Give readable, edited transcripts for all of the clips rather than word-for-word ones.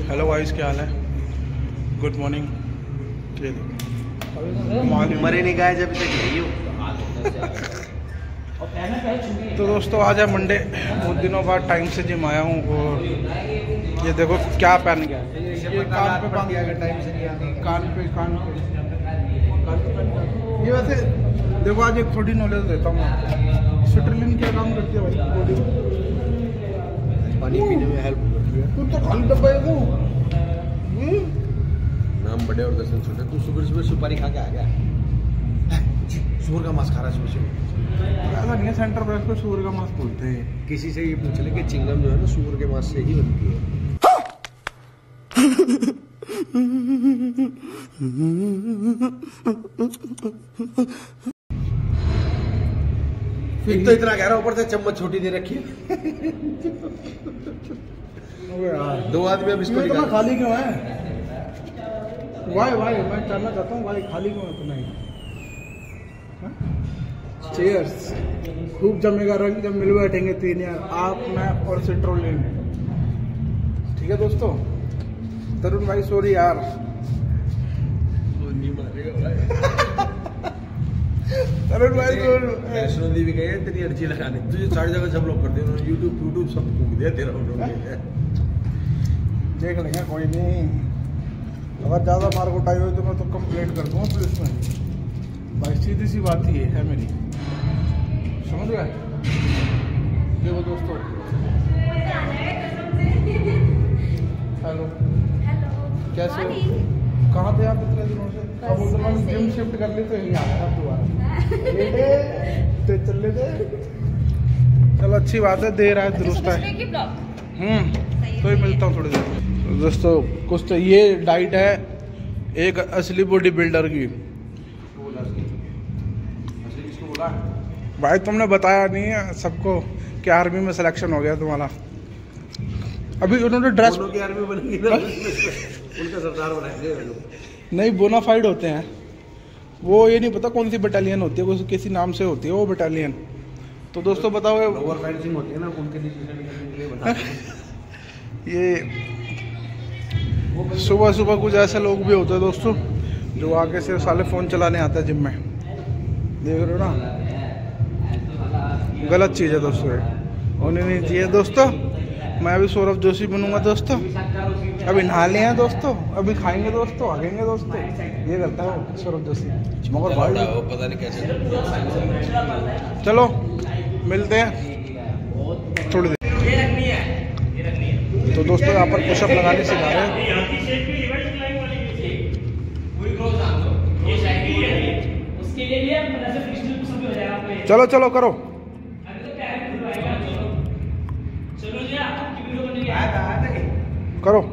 Hello guys, क्या हाल है? Good morning. मरे नहीं गए जब तक नहीं हो। तो दोस्तों आज है मंडे, बहुत दिनों बाद टाइम से जिम आया हूँ और ये देखो क्या पहन गया। ये कान पे बांध दिया टाइम से नहीं आने। कान पे ये वैसे देखो आज एक थोड़ी नॉलेज देता हूँ आपको। सिट्रलिन क्या काम करती है भाई बॉडी में? पानी पीने में हेल्प करती है। तू तो खाली डब्बा है तू। नाम बड़े और दर्शन छोटे। तू सुबह सुबह सुपारी खा के आ गया। सूअर का मांस खा रहा है सुबह। ऐसा नहीं है, सेंटर ब्रेस्ट को सूअर का मांस बोलते हैं। किसी से ये पूछ ले कि चिंगम जो है ना सूअर के मांस से ही बनती है। एक तो इतना कह रहा, ऊपर से चम्मच छोटी दे रखी है। दो आदमी अब इसको इतना खाली क्यों है? वाई मैं जानना चाहता हूँ, वाई खाली क्यों है इतना ही? चीयर्स। खूब जमेगा रंग जब मिल बैठेंगे तीन यार, आप मैं और सिट्रोलिन। ठीक है दोस्तों। तरुण भाई सॉरी यार। तरुण भाई वैष्णो देवी गए हैं तेरी अर्जी लगाने। तुझे सारी जगह सब लोग करते हैं, यूट्यूब सब घूम दिया तेरा। देख लेंगे, कोई नहीं। अगर ज़्यादा मार्क उठाई हुई तो मैं तो कंप्लेंट कर दूँगा पुलिस में भाई। सीधी सी बात ही है मेरी, समझ गए? देखो दोस्तों, हेलो कैसे हो? कहाँ थे आप इतने दिनों से? अब उधर जिम शिफ्ट कर ली तो यहीं आ गए आप दोबारा। तो चल लेते। चलो अच्छी बात है, देर आए दुरुस्त है। तो ही मिलता हूँ थोड़ी देर। दोस्तों कुछ तो ये डाइट है एक असली बॉडी बिल्डर की। भाई तुमने बताया नहीं है सबको कि आर्मी में सिलेक्शन हो गया तुम्हारा। अभी उन्होंने ड्रेस की आर्मी बनेगी ना, उनका सरदार बनाएंगे नहीं, बोनाफाइड होते हैं वो। ये नहीं पता कौन सी बटालियन होती है, किसी नाम से होती है वो बटालियन। तो दोस्तों बताओ, ओवर फेंसिंग होती है ना, उनके लिए बता। ये सुबह सुबह कुछ ऐसे लोग भी होते हैं दोस्तों जो आगे से साले फ़ोन चलाने आते हैं जिम में। देख रहे हो ना, गलत चीज़ है दोस्तों, होनी नहीं चाहिए दोस्तों। मैं अभी सौरभ जोशी बनूंगा दोस्तों। अभी नहा लिए हैं दोस्तों, अभी खाएंगे दोस्तों, आगेंगे दोस्तों। ये करता है सौरभ जोशी। मगर भाई पता नहीं कैसे। चलो मिलते हैं थोड़ी देर। तो दोस्तों यहाँ पर पुशअप लगाने सिखा रहे हैं। चलो चलो करो। करो।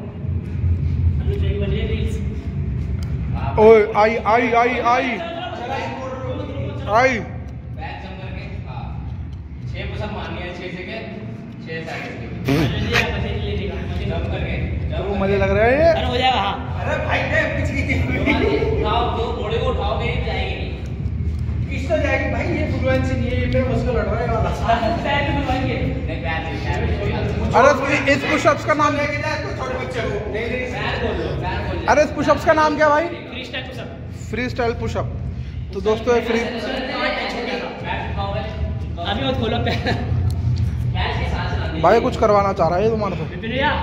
ओए आई आई आई आई आई। तो मजे लग रहा है ये। हो जाएगा। अरे भाई घोड़े को उठाओगे नहीं जाएगी। किस तो जाएगी भाई, ये फ्लुएंसी नहीं है, ये मेरा मुश्किल लड़ रहा है वाला। अरे इस पुशअप्स का नाम, छोटे बच्चे को अरे इस पुशअप्स का नाम क्या भाई? Free style pushup. Free style pushup. तो दोस्तों ये फ्री, अभी मत खोलो भाई कुछ करवाना चाह रहा है ये तुम्हारे से।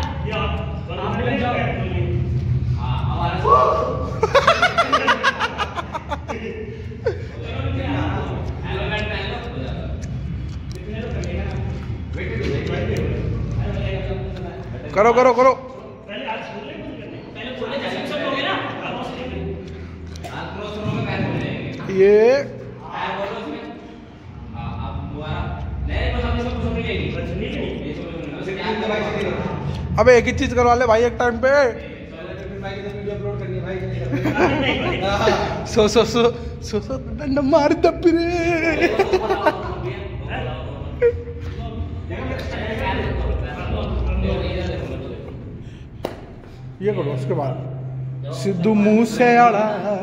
करो करो करो। ये अबे एक ही चीज करवा ले भाई एक टाइम पे। सो डंडा मार दबरे। ये करो, उसके बाद सिद्धू मूसेवाला।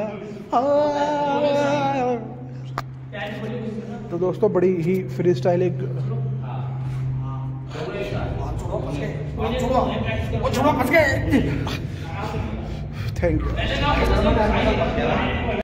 तो दोस्तों बड़ी ही फ्री स्टाइल एक छोड़ो, वो छोड़ो, फंस गए। Thank you.